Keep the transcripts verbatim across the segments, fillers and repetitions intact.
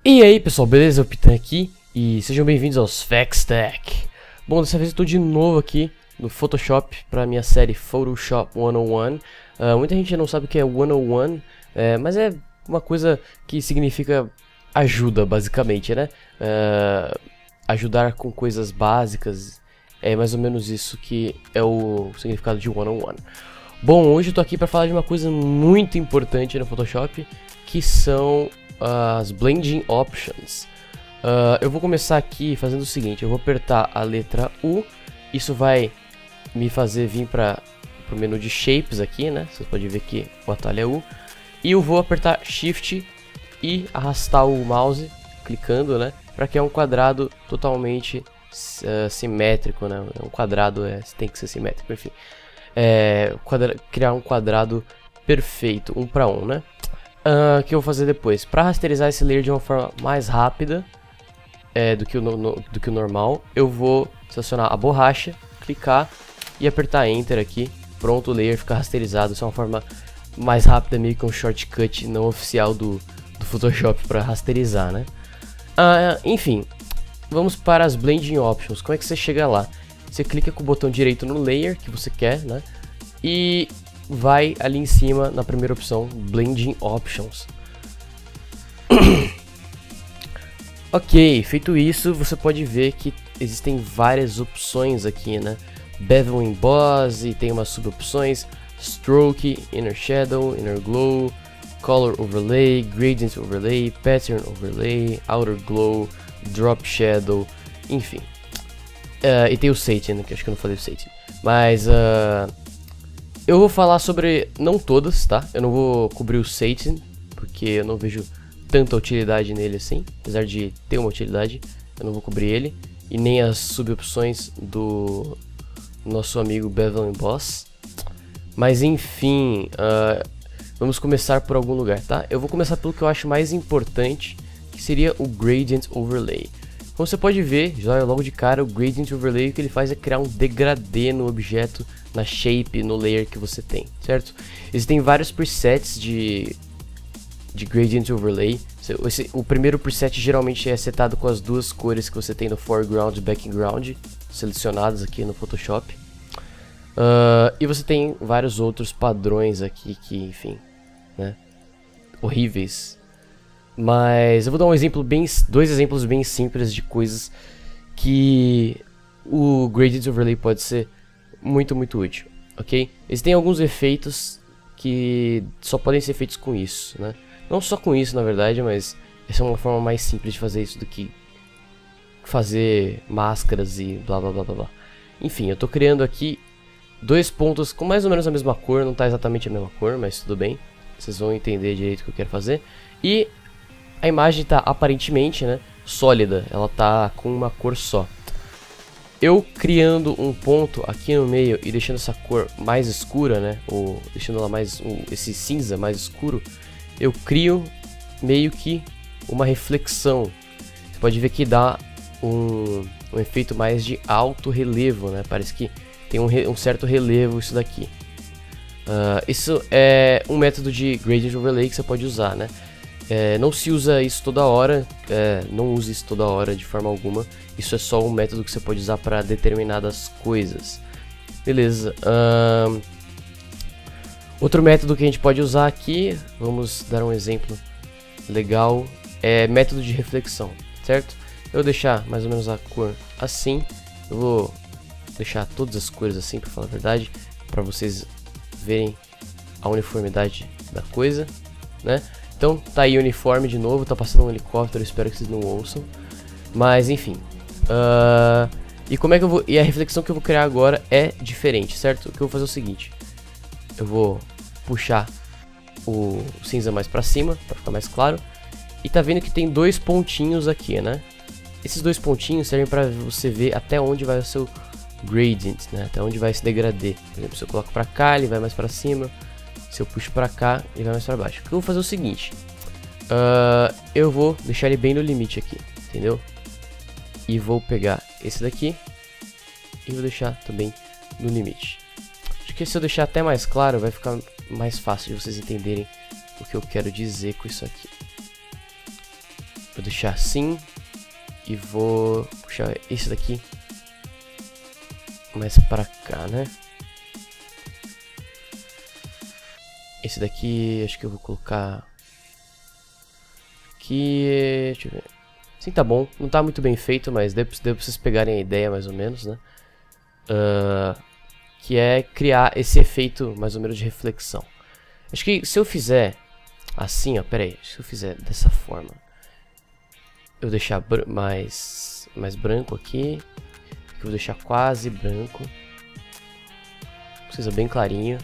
E aí pessoal, beleza? O Pitan aqui e sejam bem-vindos aos Facts Tech. Bom, dessa vez eu estou de novo aqui no Photoshop para minha série Photoshop cento e um. Uh, muita gente não sabe o que é cento e um, é, mas é uma coisa que significa ajuda, basicamente, né? Uh, ajudar com coisas básicas, é mais ou menos isso que é o significado de cento e um. Bom, hoje eu tô aqui para falar de uma coisa muito importante no Photoshop, que são as Blending Options. Uh, eu vou começar aqui fazendo o seguinte: eu vou apertar a letra U, isso vai me fazer vir para o menu de Shapes aqui, né? Você pode ver que o atalho é U, e eu vou apertar Shift e arrastar o mouse, clicando, né? Para criar um quadrado totalmente uh, simétrico, né? Um quadrado é, tem que ser simétrico, enfim. É, quadra criar um quadrado perfeito, um para um, né? O uh, que eu vou fazer depois? Para rasterizar esse layer de uma forma mais rápida é, do, que o no, no, do que o normal, eu vou selecionar a borracha, clicar e apertar Enter aqui. Pronto, o layer fica rasterizado. Isso é uma forma mais rápida, meio que um shortcut não oficial do, do Photoshop para rasterizar, né? Uh, enfim, vamos para as Blending Options. Como é que você chega lá? Você clica com o botão direito no layer que você quer, né? E vai ali em cima na primeira opção, Blending Options. Ok, feito isso, você pode ver que existem várias opções aqui, né? Bevel Emboss, e tem umas sub-opções: Stroke, Inner Shadow, Inner Glow, Color Overlay, Gradient Overlay, Pattern Overlay, Outer Glow, Drop Shadow, enfim. Uh, e tem o Satin, que acho que eu não falei o Satin, mas uh, eu vou falar sobre, não todas, tá? Eu não vou cobrir o Satin, porque eu não vejo tanta utilidade nele assim. Apesar de ter uma utilidade, eu não vou cobrir ele. E nem as sub-opções do nosso amigo Bevel Emboss. Mas enfim, uh, vamos começar por algum lugar, tá? Eu vou começar pelo que eu acho mais importante, que seria o Gradient Overlay. Como você pode ver, já logo de cara, o Gradient Overlay, o que ele faz é criar um degradê no objeto, na shape, no layer que você tem, certo? Existem vários presets de, de Gradient Overlay. Esse, o primeiro preset geralmente é setado com as duas cores que você tem no foreground e background, selecionadas aqui no Photoshop. Uh, e você tem vários outros padrões aqui que, enfim, né, horríveis. Mas eu vou dar um exemplo bem, dois exemplos bem simples de coisas que o Gradient Overlay pode ser muito, muito útil, ok? Existem alguns efeitos que só podem ser feitos com isso, né? Não só com isso, na verdade, mas essa é uma forma mais simples de fazer isso do que fazer máscaras e blá blá blá blá blá. Enfim, eu tô criando aqui dois pontos com mais ou menos a mesma cor, não tá exatamente a mesma cor, mas tudo bem. Vocês vão entender direito o que eu quero fazer. E a imagem está aparentemente, né, sólida, ela tá com uma cor só. Eu criando um ponto aqui no meio e deixando essa cor mais escura, né, ou deixando ela mais um, esse cinza mais escuro, eu crio meio que uma reflexão. Você pode ver que dá um, um efeito mais de alto relevo, né? Parece que tem um, re, um certo relevo isso daqui. Uh, isso é um método de Gradient Overlay que você pode usar, né? É, não se usa isso toda hora, é, não use isso toda hora de forma alguma. Isso é só um método que você pode usar para determinadas coisas. Beleza. Um, outro método que a gente pode usar aqui, vamos dar um exemplo legal, é método de reflexão, certo? Eu vou deixar mais ou menos a cor assim. Eu vou deixar todas as cores assim, para falar a verdade, para vocês verem a uniformidade da coisa, né? Então tá aí uniforme de novo, tá passando um helicóptero, espero que vocês não ouçam. Mas enfim. Uh, e como é que eu vou. E a reflexão que eu vou criar agora é diferente, certo? O que eu vou fazer é o seguinte: eu vou puxar o cinza mais pra cima, pra ficar mais claro. E tá vendo que tem dois pontinhos aqui, né? Esses dois pontinhos servem pra você ver até onde vai o seu gradient, né? Até onde vai esse degradê. Por exemplo, se eu coloco pra cá, ele vai mais pra cima. Se eu puxo pra cá, ele vai mais pra baixo. O que eu vou fazer é o seguinte: uh, eu vou deixar ele bem no limite aqui, entendeu? E vou pegar esse daqui e vou deixar também no limite. Acho que se eu deixar até mais claro, vai ficar mais fácil de vocês entenderem o que eu quero dizer com isso aqui. Vou deixar assim. E vou puxar esse daqui mais pra cá, né? Esse daqui, acho que eu vou colocar aqui, deixa eu ver. Sim, tá bom. Não tá muito bem feito, mas deu, deu pra vocês pegarem a ideia, mais ou menos, né? Uh, que é criar esse efeito, mais ou menos, de reflexão. Acho que se eu fizer assim, ó, pera aí. Se eu fizer dessa forma, eu deixar mais, mais branco aqui. Aqui eu vou deixar quase branco. Precisa bem clarinho.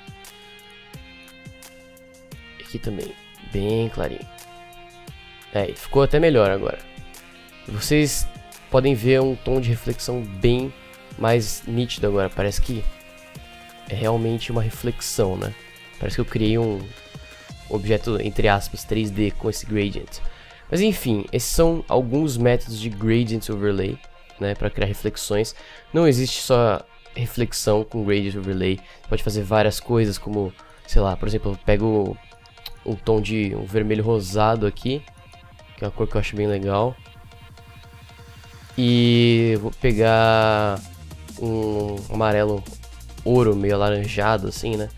Aqui também, bem clarinho. É, ficou até melhor agora. Vocês podem ver um tom de reflexão bem mais nítido agora. Parece que é realmente uma reflexão, né? Parece que eu criei um objeto, entre aspas, três D com esse gradient. Mas enfim, esses são alguns métodos de gradient overlay, né, para criar reflexões. Não existe só reflexão com gradient overlay. Você pode fazer várias coisas, como, sei lá, por exemplo, eu pego um tom de um vermelho rosado aqui, que é uma cor que eu acho bem legal. E vou pegar um amarelo ouro, meio alaranjado assim, né?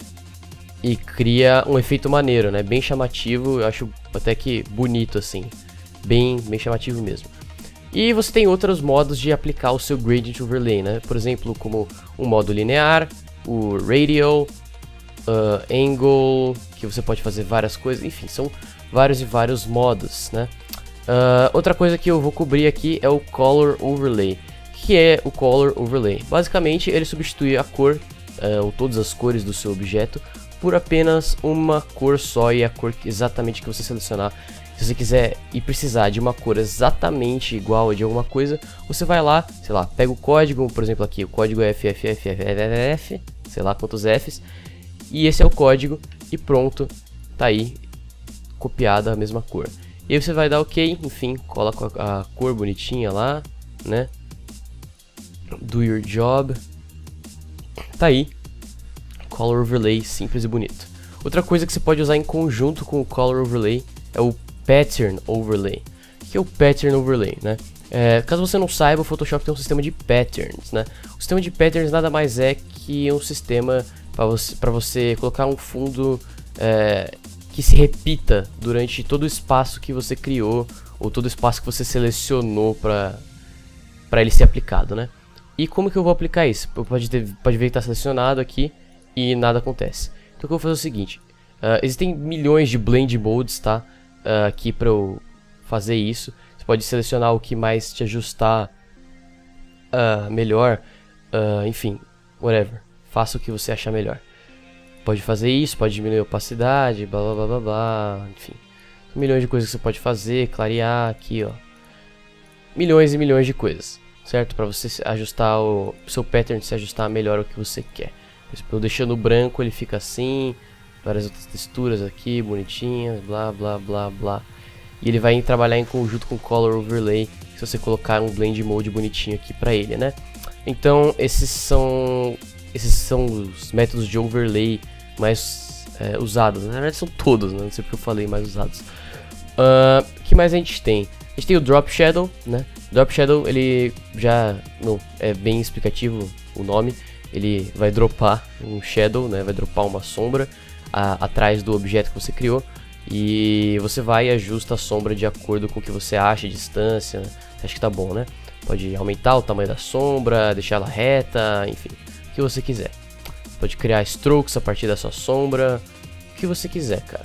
E cria um efeito maneiro, né? Bem chamativo, eu acho até que bonito assim. Bem, bem chamativo mesmo. E você tem outros modos de aplicar o seu Gradient Overlay, né? Por exemplo, como um modo linear, o Radial, uh, Angle, que você pode fazer várias coisas. Enfim, são vários e vários modos, né? Uh, outra coisa que eu vou cobrir aqui é o Color Overlay. O que é o Color Overlay? Basicamente, ele substitui a cor, uh, ou todas as cores do seu objeto, por apenas uma cor só, e a cor exatamente que você selecionar. Se você quiser e precisar de uma cor exatamente igual a de alguma coisa, você vai lá, sei lá, pega o código, por exemplo aqui, o código é F F F F F F, sei lá quantos Fs, e esse é o código, e pronto, tá aí, copiada a mesma cor. E aí você vai dar OK, enfim, cola com a, a cor bonitinha lá, né? Do your job. Tá aí. Color Overlay simples e bonito. Outra coisa que você pode usar em conjunto com o Color Overlay é o Pattern Overlay. O que é o Pattern Overlay, né? É, caso você não saiba, o Photoshop tem um sistema de patterns, né? O sistema de patterns nada mais é que um sistema para você, para você colocar um fundo é, que se repita durante todo o espaço que você criou, ou todo o espaço que você selecionou para para ele ser aplicado, né? E como que eu vou aplicar isso? Pode, ter, pode ver que está selecionado aqui e nada acontece. Então eu vou fazer o seguinte, uh, existem milhões de blend modes, tá? Uh, aqui para eu fazer isso. Você pode selecionar o que mais te ajustar uh, melhor, uh, enfim, whatever. Faça o que você achar melhor. Pode fazer isso, pode diminuir a opacidade, blá blá blá blá blá, enfim. São milhões de coisas que você pode fazer, clarear aqui, ó. Milhões e milhões de coisas, certo? Para você ajustar o seu pattern, se ajustar melhor ao que você quer. Eu deixando branco, ele fica assim, várias outras texturas aqui, bonitinhas, blá blá blá blá. E ele vai trabalhar em conjunto com o Color Overlay, se você colocar um Blend Mode bonitinho aqui pra ele, né? Então esses são, esses são os métodos de overlay mais é, usados, na verdade são todos, né? Não sei porque eu falei mais usados. O uh, que mais a gente tem? A gente tem o Drop Shadow, né? Drop Shadow, ele já não, é bem explicativo o nome. Ele vai dropar um shadow, né? Vai dropar uma sombra a, atrás do objeto que você criou. E você vai e ajusta a sombra de acordo com o que você acha, a distância. Acho que tá bom, né? Pode aumentar o tamanho da sombra, deixar ela reta, enfim, o que você quiser. Pode criar strokes a partir da sua sombra, o que você quiser, cara.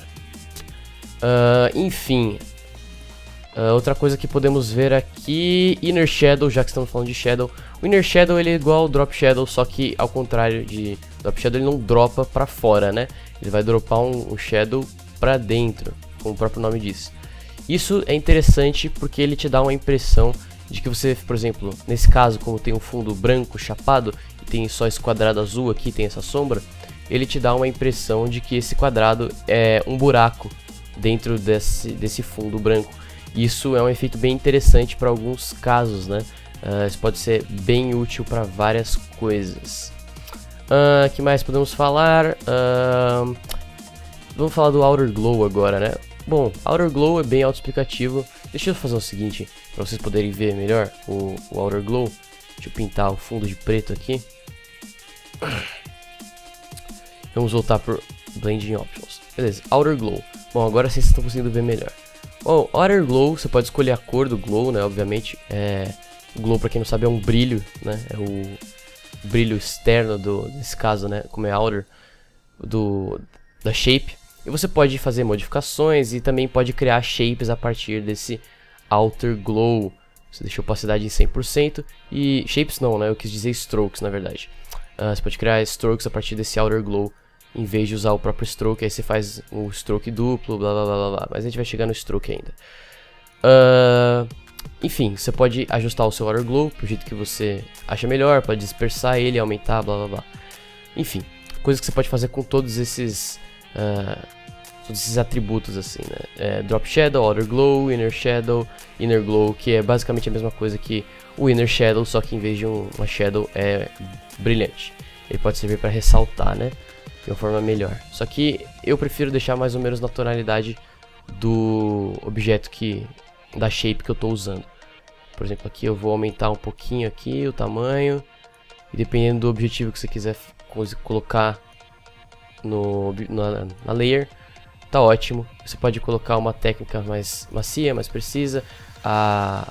Uh, enfim, uh, outra coisa que podemos ver aqui, Inner Shadow, já que estamos falando de Shadow. O Inner Shadow ele é igual ao Drop Shadow, só que ao contrário de Drop Shadow ele não dropa pra fora, né? Ele vai dropar um, um Shadow pra dentro, como o próprio nome diz. Isso é interessante porque ele te dá uma impressão de que você, por exemplo, nesse caso, como tem um fundo branco chapado e tem só esse quadrado azul aqui, tem essa sombra, ele te dá uma impressão de que esse quadrado é um buraco dentro desse, desse fundo branco. Isso é um efeito bem interessante para alguns casos, né? Uh, isso pode ser bem útil para várias coisas. O uh, que mais podemos falar? Uh, vamos falar do Outer Glow agora, né? bom, Outer Glow é bem autoexplicativo. Deixa eu fazer o seguinte, para vocês poderem ver melhor o, o Outer Glow. Deixa eu pintar o fundo de preto aqui. Vamos voltar por Blending Options. Beleza, Outer Glow. Bom, agora vocês estão conseguindo ver melhor. Bom, Outer Glow, você pode escolher a cor do glow, né? Obviamente, é... o glow, para quem não sabe, é um brilho, né? É o brilho externo do, nesse caso, né? Como é outer, do, da shape. E você pode fazer modificações e também pode criar shapes a partir desse Outer Glow. Você deixa a opacidade em cem por cento e shapes não, né? Eu quis dizer strokes, na verdade. Uh, você pode criar strokes a partir desse Outer Glow em vez de usar o próprio stroke. Aí você faz o stroke duplo, blá blá blá blá blá. Mas a gente vai chegar no stroke ainda. Uh, enfim, você pode ajustar o seu Outer Glow pro jeito que você acha melhor. Pode dispersar ele, aumentar, blá blá blá. Enfim, coisas que você pode fazer com todos esses... Uh, todos esses atributos assim, né? É, Drop Shadow, Outer Glow, Inner Shadow, Inner Glow, que é basicamente a mesma coisa que o Inner Shadow, só que em vez de um, uma Shadow é brilhante. Ele pode servir para ressaltar, né? De uma forma melhor. Só que eu prefiro deixar mais ou menos na tonalidade do objeto que... da shape que eu estou usando. Por exemplo, aqui eu vou aumentar um pouquinho aqui o tamanho. E dependendo do objetivo que você quiser colocar no, na, na layer, tá ótimo. Você pode colocar uma técnica mais macia, mais precisa. A...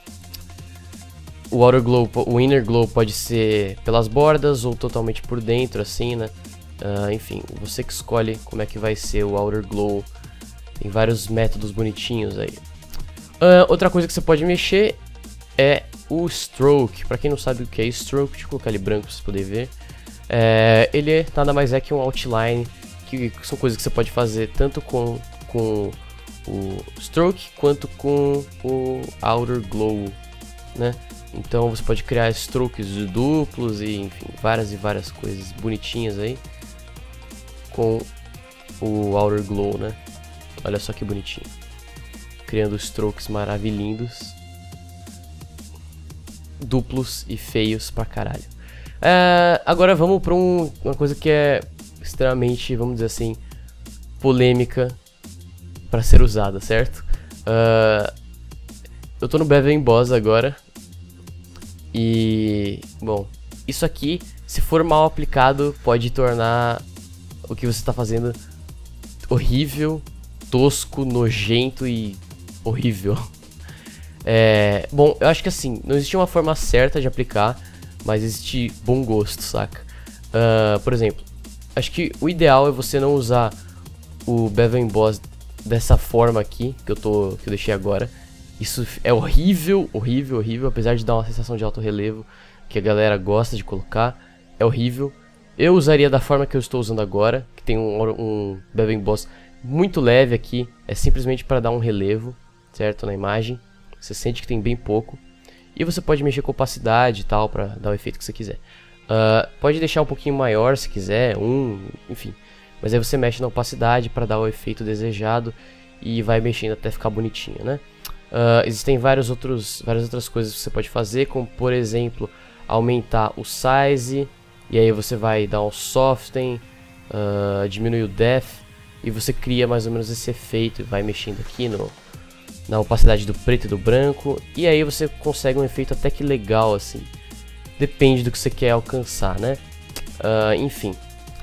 O Outer Glow, o Inner Glow pode ser pelas bordas ou totalmente por dentro, assim, né? Uh, enfim, você que escolhe como é que vai ser o Outer Glow. Tem vários métodos bonitinhos aí. Uh, outra coisa que você pode mexer é o Stroke. Pra quem não sabe o que é Stroke, deixa eu colocar ele branco pra vocês poderem ver. É, ele é, nada mais é que um outline, que são coisas que você pode fazer tanto com, com o Stroke quanto com o Outer Glow, né? Então você pode criar strokes duplos e enfim, várias e várias coisas bonitinhas aí com o Outer Glow, né? Olha só que bonitinho. Criando strokes maravilhindos, duplos e feios pra caralho. É, agora vamos pra um, uma coisa que é extremamente, vamos dizer assim, polêmica pra ser usada, certo? Uh, eu tô no Bevel Emboss agora. E, bom, isso aqui, se for mal aplicado, pode tornar o que você está fazendo horrível, tosco, nojento e horrível. É, bom, eu acho que assim, não existe uma forma certa de aplicar, mas existe bom gosto, saca? Uh, por exemplo, acho que o ideal é você não usar o Bevel Emboss dessa forma aqui, que eu, tô, que eu deixei agora. Isso é horrível, horrível, horrível, apesar de dar uma sensação de alto relevo que a galera gosta de colocar, é horrível. Eu usaria da forma que eu estou usando agora, que tem um, um Bevel Emboss muito leve aqui, é simplesmente para dar um relevo, certo, na imagem. Você sente que tem bem pouco. E você pode mexer com opacidade e tal, para dar o efeito que você quiser. Uh, pode deixar um pouquinho maior se quiser, um, enfim. Mas aí você mexe na opacidade para dar o efeito desejado e vai mexendo até ficar bonitinho, né? Uh, existem vários outros, várias outras coisas que você pode fazer, como por exemplo, aumentar o size, e aí você vai dar um soften, uh, diminuir o depth, e você cria mais ou menos esse efeito, e vai mexendo aqui no, na opacidade do preto e do branco, e aí você consegue um efeito até que legal, assim, depende do que você quer alcançar, né? Uh, enfim,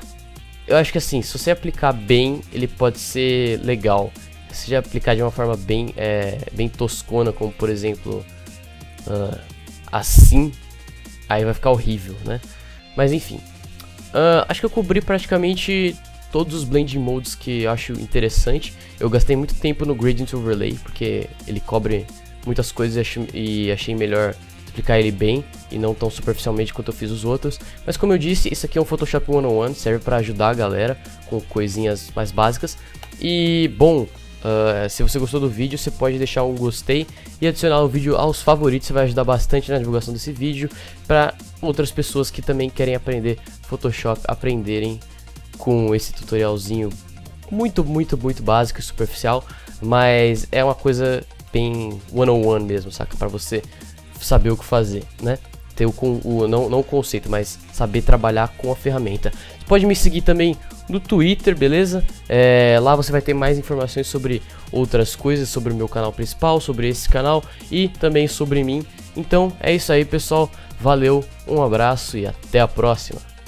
eu acho que assim, se você aplicar bem, ele pode ser legal. Se já aplicar de uma forma bem, é, bem toscona, como por exemplo uh, assim, aí vai ficar horrível, né? Mas enfim, uh, acho que eu cobri praticamente todos os blending modes que eu acho interessante. Eu gastei muito tempo no Gradient Overlay, porque ele cobre muitas coisas e achei, e achei melhor explicar ele bem e não tão superficialmente quanto eu fiz os outros. Mas como eu disse, isso aqui é um Photoshop cento e um, serve para ajudar a galera com coisinhas mais básicas. E bom, Uh, se você gostou do vídeo, você pode deixar um gostei e adicionar o vídeo aos favoritos. Você vai ajudar bastante na divulgação desse vídeo para outras pessoas que também querem aprender Photoshop, aprenderem com esse tutorialzinho muito, muito, muito básico e superficial, mas é uma coisa bem cento e um mesmo, saca? Para você saber o que fazer, né? Ter o, o não, não o conceito, mas saber trabalhar com a ferramenta. Você pode me seguir também do Twitter, beleza? É, lá você vai ter mais informações sobre outras coisas, sobre o meu canal principal, sobre esse canal e também sobre mim. Então é isso aí, pessoal. Valeu, um abraço e até a próxima.